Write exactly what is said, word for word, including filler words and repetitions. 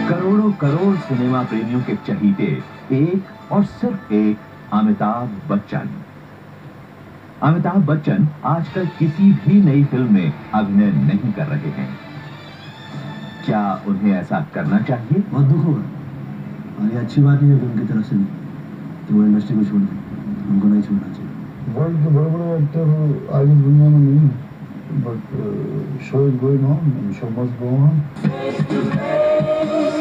करोड़ों करोड़ सिनेमा प्रेमियों के चहीते एक और सिर्फ एक अमिताभ बच्चन। अमिताभ बच्चन आजकल किसी भी नई फिल्म में अभिनय नहीं कर रहे हैं। क्या उन्हें ऐसा करना चाहिए? बहुत दुख होगा और ये अच्छी बात नहीं है कि उनकी तरफ से नहीं, तो वो इंडस्ट्री को छोड़ दें, उनको नहीं छोड़ना चाहिए। वर्ल्ड के बड़े बड़े एक्टर आज इस दुनिया में नहीं, but show is going on, show must go on.